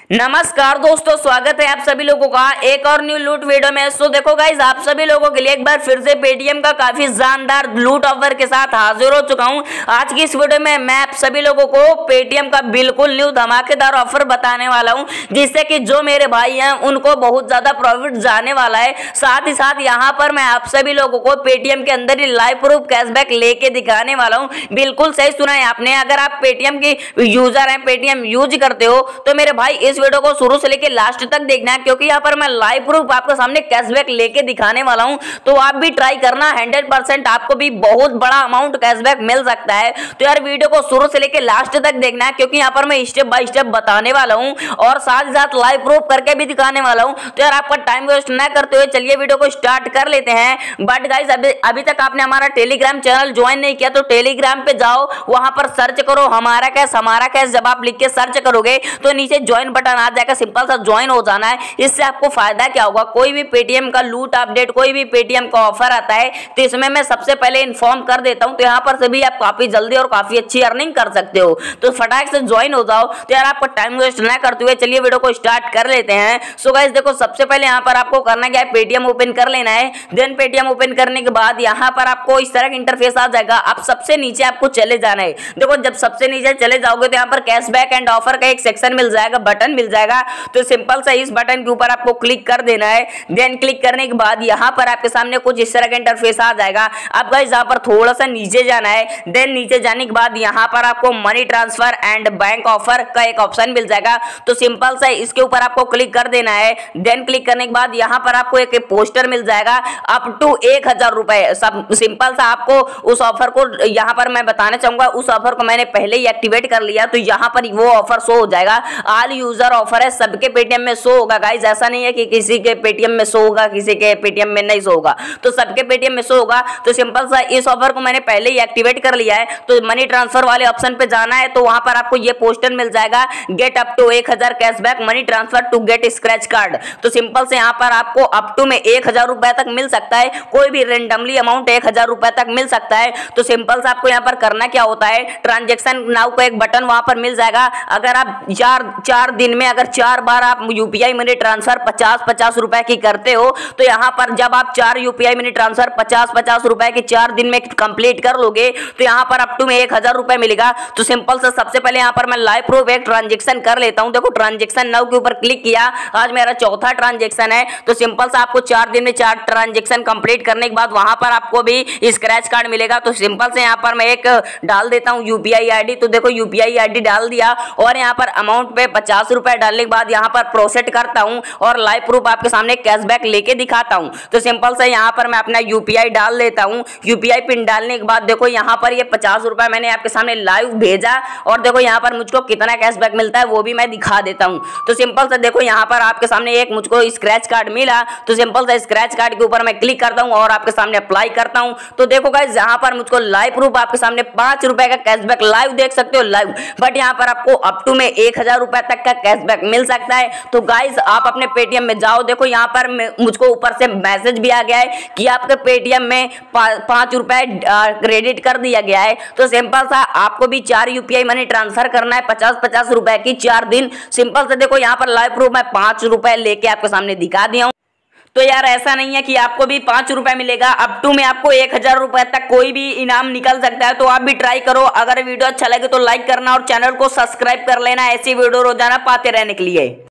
नमस्कार दोस्तों, स्वागत है आप सभी लोगों का एक और न्यू लूट वीडियो में। सो देखो गाइज, आप सभी लोगों के लिए एक बार फिर से पेटीएम का काफी शानदार लूट ऑफर के साथ हाजिर हो चुका हूं। आज की इस वीडियो में मैं आप सभी लोगों को पेटीएम का बिल्कुल न्यू धमाकेदार ऑफर बताने वाला हूं, जिससे कि जो मेरे भाई हैं उनको बहुत ज्यादा प्रॉफिट जाने वाला है। साथ ही साथ यहाँ पर मैं आप सभी लोगों को पेटीएम के अंदर ही लाइव प्रूफ कैशबैक लेके दिखाने वाला हूँ। बिल्कुल सही सुना है आपने। अगर आप पेटीएम की यूजर हैं, पेटीएम यूज करते हो, तो मेरे भाई इस वीडियो को शुरू से लेके लास्ट तक देखना है, क्योंकि यहाँ पर मैं लाइव प्रूफ आपके सामने कैशबैक लेके दिखाने वाला हूं। तो आप भी ट्राई करना, 100% आपको भी बहुत बड़ा अमाउंट कैशबैक मिल सकता है। तो यार वीडियो को शुरू से लेके लास्ट तक देखना है, क्योंकि यहाँ पर मैं स्टेप बाय स्टेप बताने वाला हूँ और साथ ही साथ लाइव प्रूफ करके भी दिखाने वाला हूँ। तो यार आपका टाइम वेस्ट ना करते हुए चलिए वीडियो को स्टार्ट कर लेते हैं। बट गाइस, अभी तक आपने हमारा टेलीग्राम चैनल ज्वाइन नहीं किया तो टेलीग्राम पे जाओ, वहां पर सर्च करो हमारा कैश। जब आप लिख के सर्च करोगे तो नीचे ज्वाइन बटन आ जाएगा, सिंपल सा ज्वाइन हो जाना है। इससे आपको फायदा क्या होगा, कोई भी पेटीएम का लूट अपडेट, कोई भी पेटीएम का ऑफर आता है तो इसमें मैं सबसे पहले इन्फॉर्म कर देता हूं। तो यहाँ पर से भी आप काफी जल्दी और काफी अच्छी अर्निंग कर सकते हो। तो फटाक से ज्वाइन हो जाओ। तो यार आपका टाइम वेस्ट ना करते हुए चलिए वीडियो को स्टार्ट कर लेते हैं। सो गाइस देखो, सबसे पहले यहाँ पर आपको करना क्या है, पेटीएम ओपन कर लेना है। देन पेटीएम ओपन करने के बाद यहाँ पर आपको इस तरह का इंटरफेस आ जाएगा। आप सबसे नीचे आपको चले जाना है। देखो, जब सबसे नीचे चले जाओगे तो यहाँ पर कैशबैक एंड ऑफर का एक सेक्शन मिल जाएगा, बटन मिल जाएगा। तो सिंपल सा इस बटन के ऊपर आपको क्लिक कर देना है। देन क्लिक करने के बाद यहाँ पर आपके सामने कुछ इस तरह का इंटरफेस आ जाएगा। अब गाइस यहाँ पर थोड़ा सा नीचे जाना है। देन नीचे जाने के बाद यहाँ पर आपको money transfer and bank offer का एक ऑप्शन मिल जाएगा। तो सिंपल सा इसके ऊपर आपको क्लिक कर देना है। देन क्लिक करने के बाद यहाँ पर आपको एक पोस्टर मिल जाएगा अप टू 1000 रुपए। सब सिंपल सा आपको उस ऑफर को यहाँ पर मैं बताना चाहूंगा, उस ऑफर को मैंने पहले ही एक्टिवेट कर लिया, तो यहाँ पर वो ऑफर शो हो जाएगा। ऑल यूजर ऑफर है, सबके पेटीएम में शो होगा गाइस। ऐसा नहीं है कि किसी के पेटीएम में शो होगा, किसी के पेटीएम में नहीं शो होगा, तो सबके पेटीएम में शो होगा। तो सिंपल सा इस ऑफर को मैंने पहले ही एक्टिवेट कर लिया है। तो मनी ट्रांसफर वाले ऑप्शन पे जाना है, तो वहां पर आपको ये पोस्टर मिल जाएगा, get up to 1000 cashback money transfer to get scratch card. तो सिंपल से यहाँ पर आपको अप टू में 1000 रुपए तक मिल सकता है। कोई भी रेंडमली अमाउंट 1000 रुपए तक मिल सकता है। तो सिंपल से आपको यहाँ पर करना क्या होता है, ट्रांजेक्शन नाउ का एक बटन वहां पर मिल जाएगा। अगर आप चार दिन में अगर 4 बार आप यूपीआई मनी ट्रांसफर 50-50 रुपए की करते हो, तो यहाँ पर जब आप 4 यूपीआई मनी ट्रांसफर 50-50 रुपए की 4 दिन में कंप्लीट कर लोगे, तो यहाँ पर अप टू में 1000 रुपए मिलेगा। तो सिंपल से सबसे पहले यहाँ पर मैं लाइव प्रूफ एक ट्रांजेक्शन कर लेता हूँ। देखो, ट्रांजेक्शन नाउ के ऊपर क्लिक किया, आज मेरा चौथा ट्रांजेक्शन है। तो सिंपल से आपको 4 दिन में 4 ट्रांजेक्शन कंप्लीट करने के बाद वहां पर आपको भी स्क्रैच कार्ड मिलेगा। तो सिंपल से यहाँ पर मैं एक डाल देता हूँ यूपीआई आईडी। तो देखो, यूपीआई आईडी डाल दिया और यहाँ पर अमाउंट पे 50 रुपए डालने के बाद यहाँ पर प्रोसेस करता हूं और लाइव प्रूफ आपके सामने कैशबैक लेके दिखाता हूं। तो सिंपल से यहाँ पर मैं अपना यूपीआई डाल देता हूं। यूपीआई पिन डालने के बाद देखो, यहाँ पर ये 50 रुपए मैंने आपके सामने लाइव भेजा और देखो यहाँ पर मुझको कितना कैशबैक मिलता है वो भी मैं दिखा देता हूं। तो सिंपल से देखो, यहाँ पर आपके सामने एक मुझको स्क्रैच कार्ड मिला। तो सिंपल से स्क्रैच कार्ड के ऊपर मैं क्लिक करता हूँ और आपके सामने अप्लाई करता हूँ। तो देखो गाइस, यहाँ पर मुझको लाइव प्रूफ आपके सामने 5 रुपए का कैशबैक लाइव देख सकते हो, लाइव। बट यहाँ पर आपको अप टू में 1000 रुपए तक का कैशबैक मिल सकता है। तो गाइस, आप अपने पेटीएम में जाओ। देखो, यहाँ पर मुझको ऊपर से मैसेज भी आ गया है कि आपके पेटीएम में 5 रुपए क्रेडिट कर दिया गया है। तो सिंपल सा आपको भी 4 यूपीआई मनी ट्रांसफर करना है 50-50 रुपए की 4 दिन। सिंपल से देखो, यहाँ पर लाइव प्रूफ मैं 5 रुपए लेके आपके सामने दिखा दिया हूँ। तो यार ऐसा नहीं है कि आपको भी 5 रुपए मिलेगा, अप टू में आपको 1000 रुपए तक कोई भी इनाम निकल सकता है। तो आप भी ट्राई करो। अगर वीडियो अच्छा लगे तो लाइक करना और चैनल को सब्सक्राइब कर लेना, ऐसी वीडियो रोजाना पाते रहने के लिए।